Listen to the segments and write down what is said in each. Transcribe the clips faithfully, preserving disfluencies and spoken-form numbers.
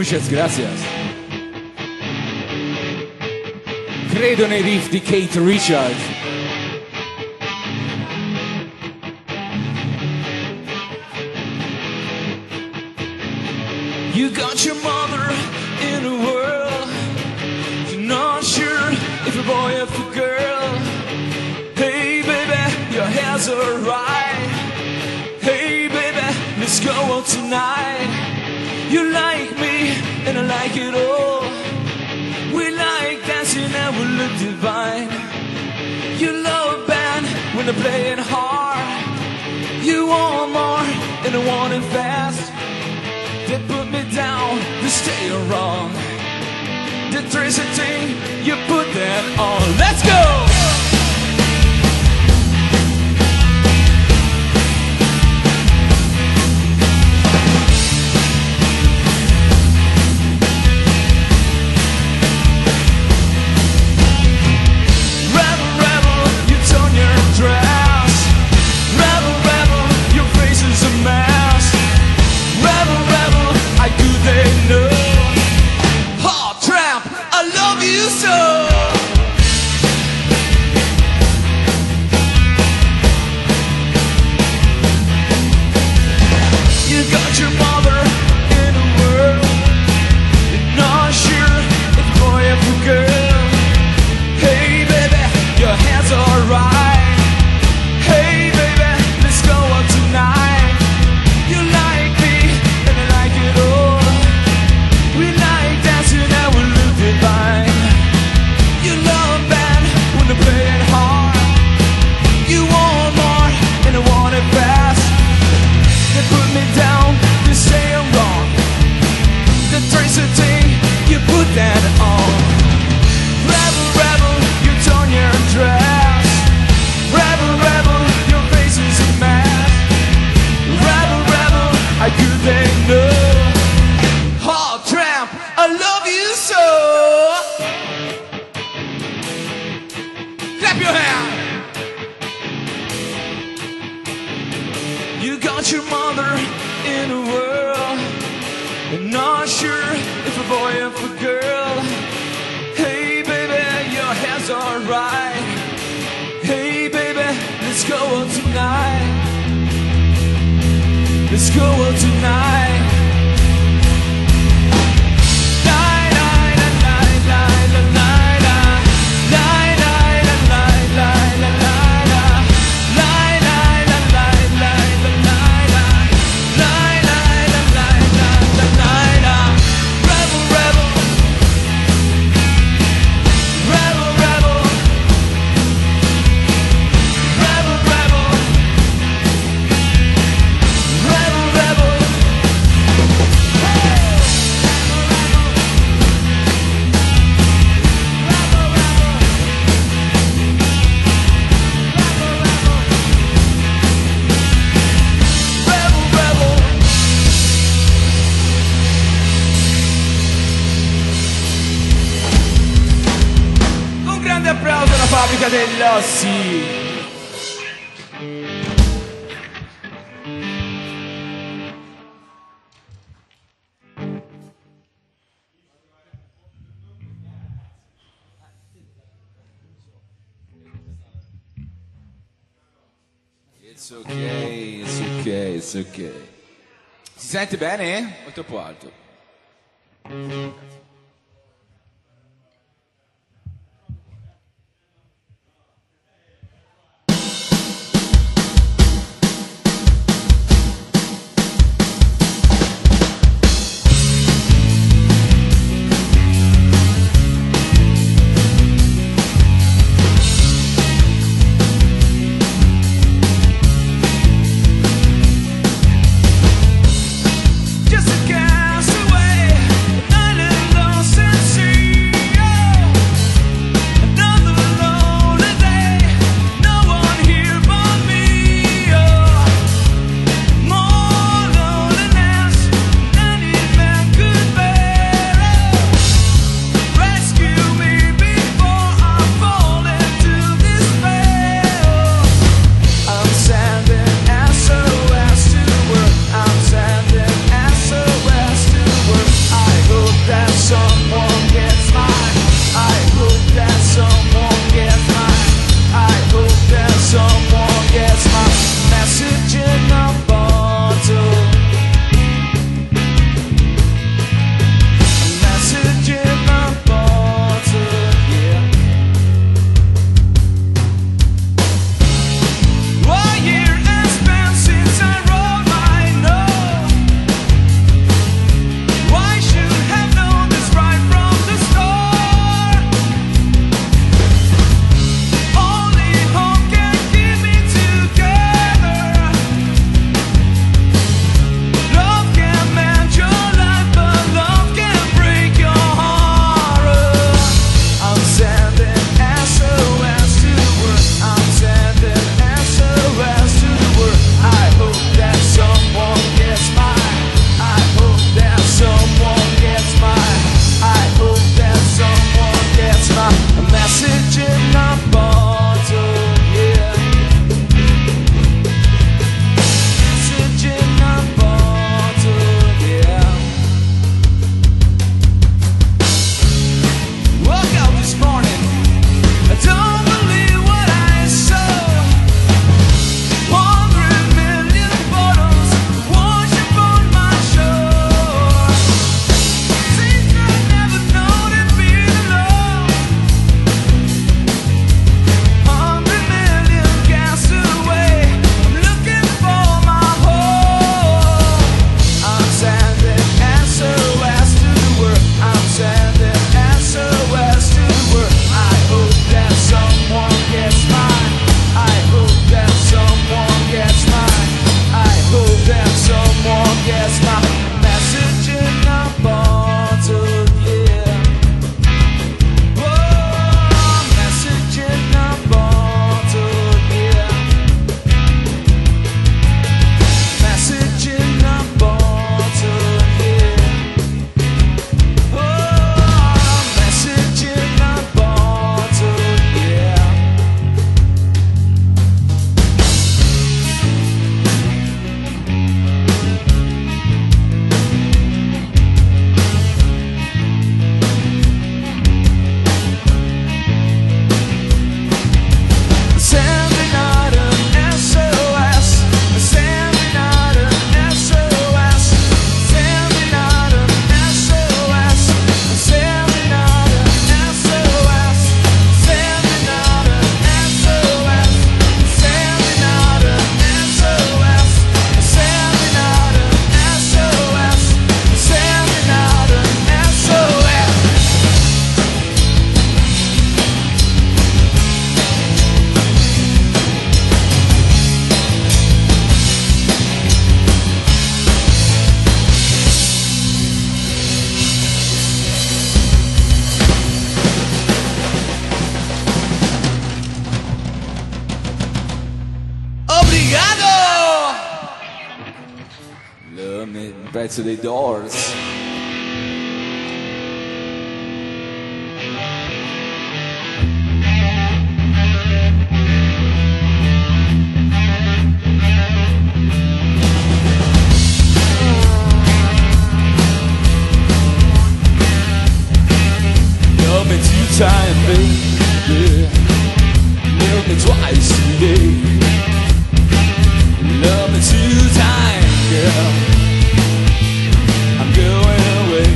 muchas gracias. Credo nei riff di Keith Richards. You got your mother in the world. You're not sure if a boy or a girl. Hey baby, your hair's alright. Hey baby, let's go out tonight. You like me and I like it all. We like dancing and we look divine. You love band when they're playing hard. You want more and I want it fast. They put me down, they stay wrong. The Tracy thing, you put that on. Let's go! Dell'Ossi. It's okay, it's okay, it's okay. Si sente bene? O è troppo alto? Just a castaway, an island alone. un pezzo dei Doors. Love me two times, baby. Love me twice today. Love me two times, girl. I'm going away.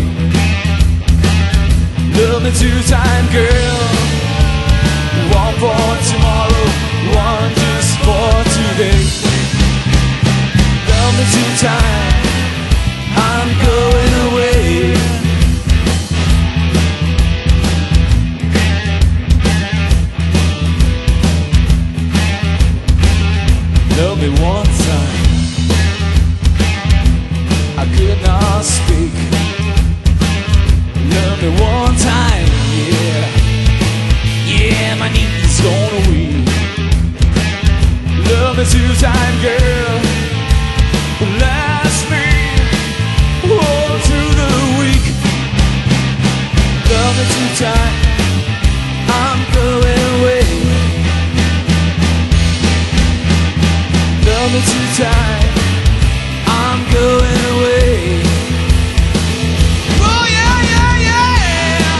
Love me two times, girl. One for tomorrow, one just for today. Love me two times, I'm going away. Love me one time, I could not speak. Love me one time, yeah. Yeah, my knees gonna weak. Love me two time, girl. Last me all through the week. Love me two time, I'm going away. Love me two times, I'm going away. Oh yeah, yeah, yeah.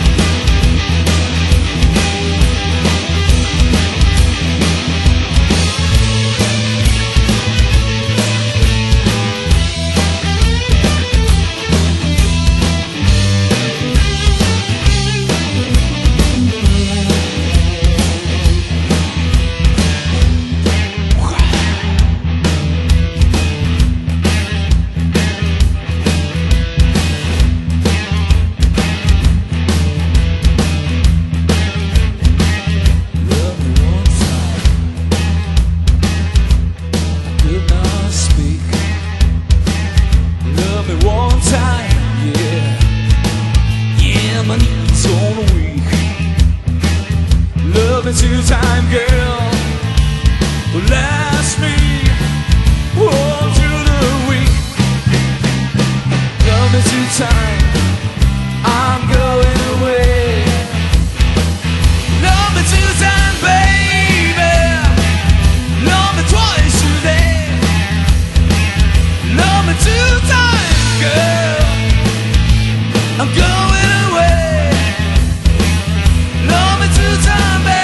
Two time girl will last me all through the week. Love me two time, I'm going away. Love me two time, baby. Love me twice today. Love me two times, girl. I'm going away. Love me two time, baby.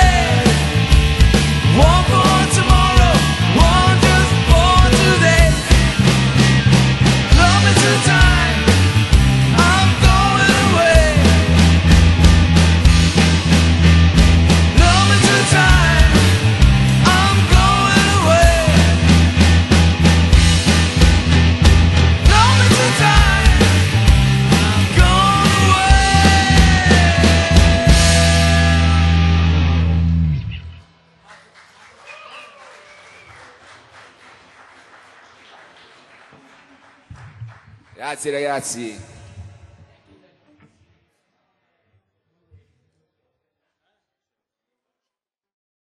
One for tomorrow, one just for today. Love me two times, I'm going away. Love me two times, I'm going away. Love me two times, I'm going away. Grazie ragazzi.